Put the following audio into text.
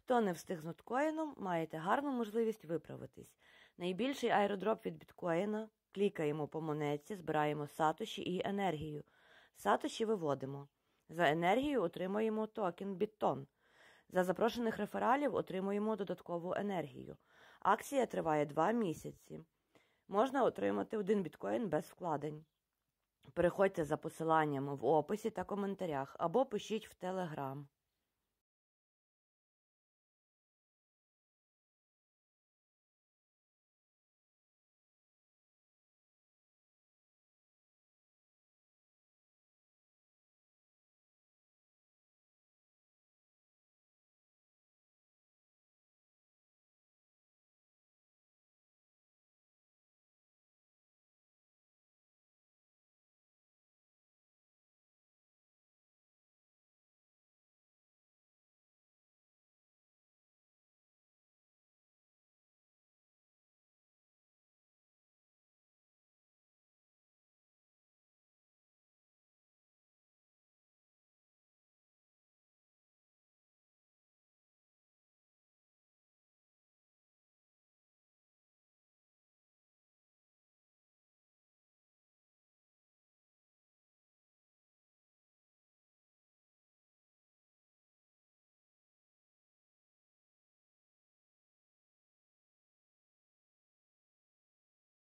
Хто не встиг з ноткоїном, маєте гарну можливість виправитись. Найбільший аеродроп від біткоїна. Клікаємо по монетці, збираємо сатоші і енергію. Сатоші виводимо. За енергію отримуємо токен Біттон. За запрошених рефералів отримуємо додаткову енергію. Акція триває 2 місяці. Можна отримати 1 біткоін без вкладень. Переходьте за посиланням в описі та коментарях або пишіть в Telegram.